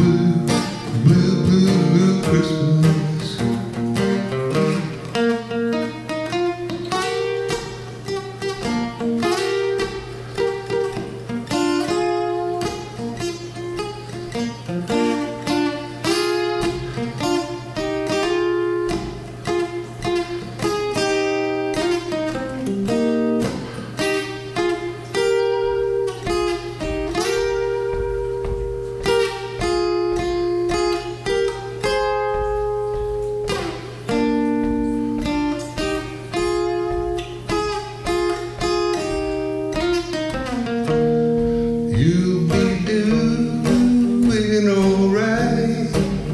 blue, blue, blue, blue Christmas. You'll be doing alright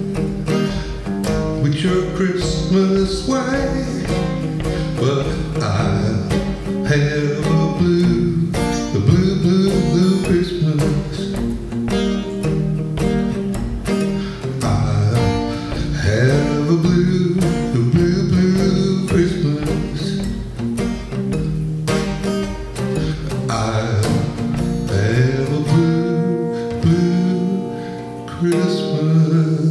with your Christmas way, but I'll have a blue, blue, blue Christmas. I'll have a blue, blue, blue Christmas. I'll have a blue, blue Christmas.